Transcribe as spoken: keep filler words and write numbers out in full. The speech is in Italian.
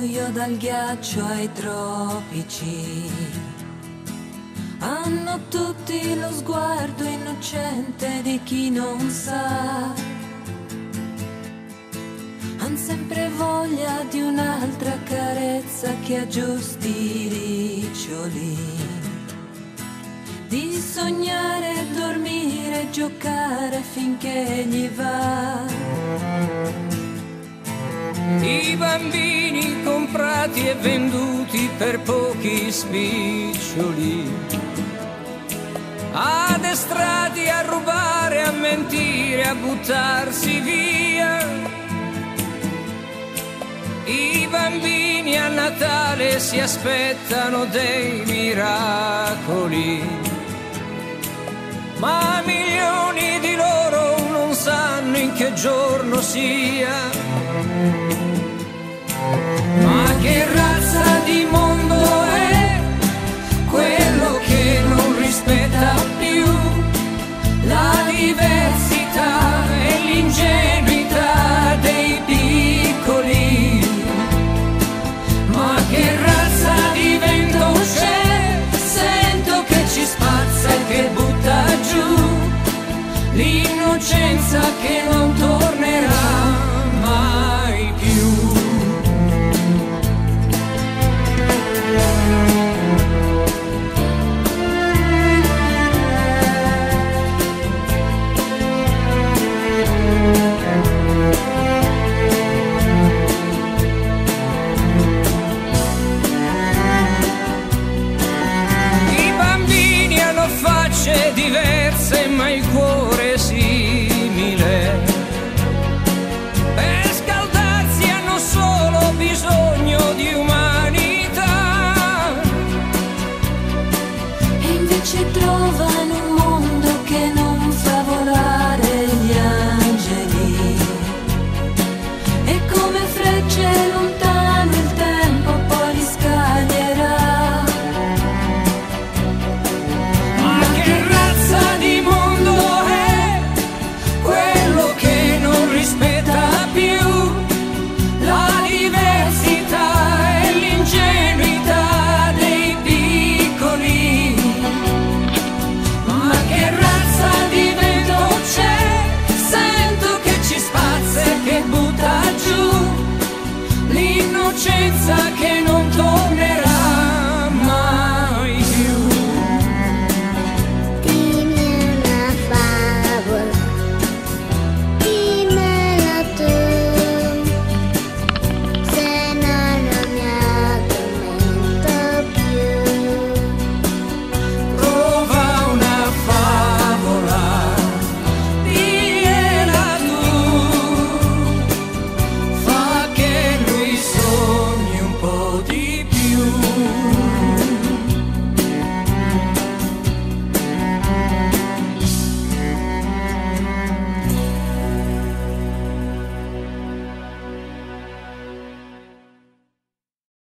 buio, dal ghiaccio ai tropici. Hanno tutti lo sguardo innocente di chi non sa. Han sempre voglia di un'altra carezza che aggiusti i riccioli, di sognare, dormire, giocare finché gli va. I bambini comprati e venduti per pochi spiccioli, addestrati a rubare, a mentire, a buttarsi via. I bambini a Natale si aspettano dei miracoli, ma milioni di loro non sanno in che giorno sia. Ma che razza di mondo è quello che non rispetta più la diversità e l'ingenuità dei piccoli? Ma che razza di vento c'è? Sento che ci spazza e che butta giù l'innocenza che non tornerà mai più. Diverse ma il cuore simile, per scaldarsi hanno solo bisogno di umanità, e invece trovano un mondo che non fa volare gli angeli, e come frecce lontane il tempo poi li scaglierà. L'innocenza che